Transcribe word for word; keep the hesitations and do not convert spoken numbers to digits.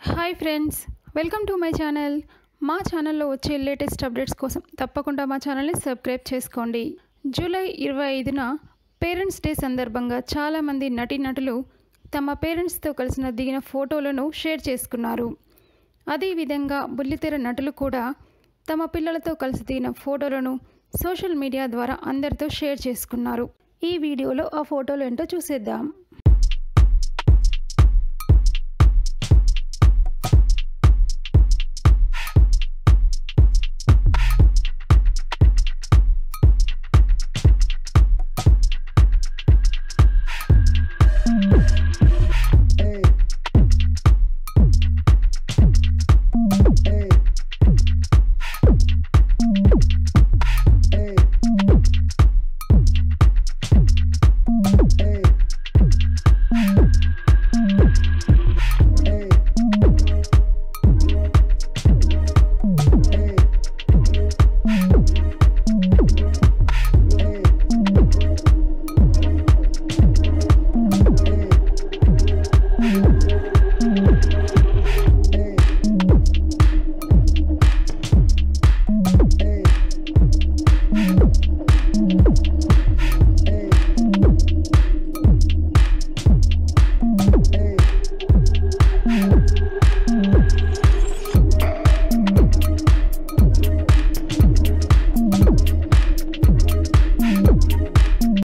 Hi friends, welcome to my channel. మా ఛానల్లో వచ్చే లేటెస్ట్ అప్డేట్స్ కోసం తప్పకుండా మా ఛానల్ని సబ్స్క్రైబ్ చేసుకోండి. జూలై ఇరవై ఐదున పేరెంట్స్ డే సందర్భంగా చాలామంది నటీనటులు తమ పేరెంట్స్తో కలిసిన దిగిన ఫోటోలను షేర్ చేసుకున్నారు. అదేవిధంగా బుల్లితెర నటులు కూడా తమ పిల్లలతో కలిసి దిగిన ఫోటోలను సోషల్ మీడియా ద్వారా అందరితో షేర్ చేసుకున్నారు. ఈ వీడియోలో ఆ ఫోటోలు ఏంటో చూసేద్దాం.